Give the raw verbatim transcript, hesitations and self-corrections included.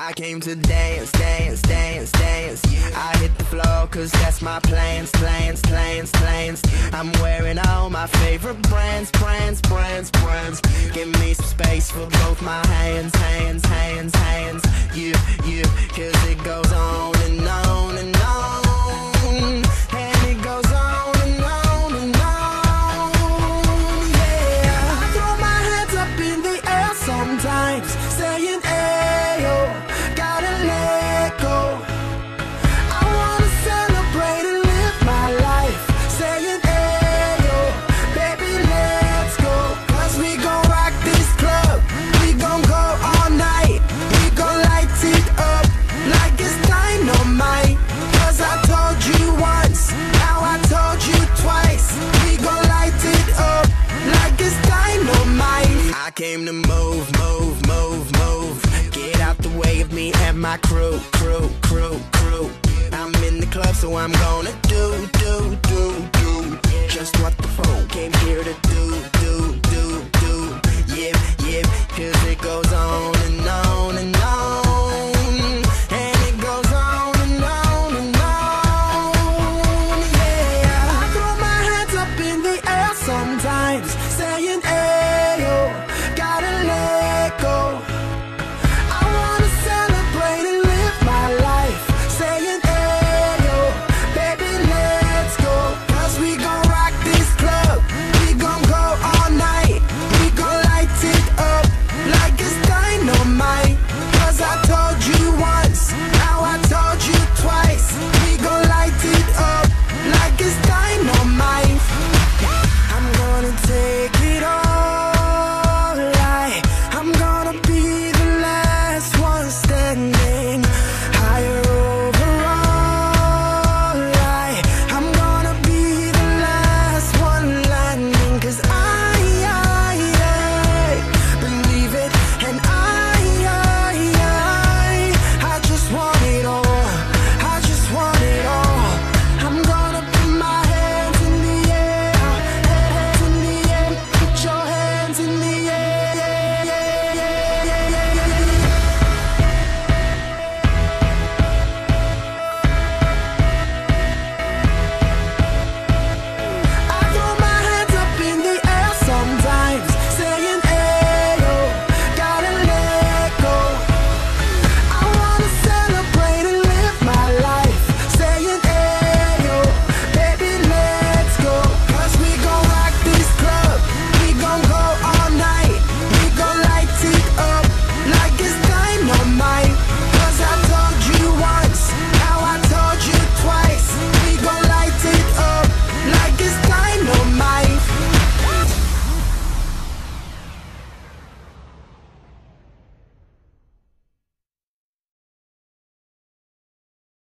I came to dance, dance, dance, dance. I hit the floor cause that's my plans, plans, plans, plans. I'm wearing all my favorite brands, brands, brands, brands. Give me some space for both my hands, hands, hands, hands. You, you, cause it goes on and on and on. And it goes on and on and on, yeah. I throw my hands up in the air sometimes, saying ayo, gotta let go. I wanna celebrate and live my life, saying ayo, baby let's go. Cause we gon' rock this club, we gon' go all night. We gon' light it up like it's dynamite. Cause I told you once, now I told you twice. We gon' light it up like it's dynamite. I came to move, move, move, move. Get out the way of me and my crew, crew, crew, crew. I'm in the club so I'm gonna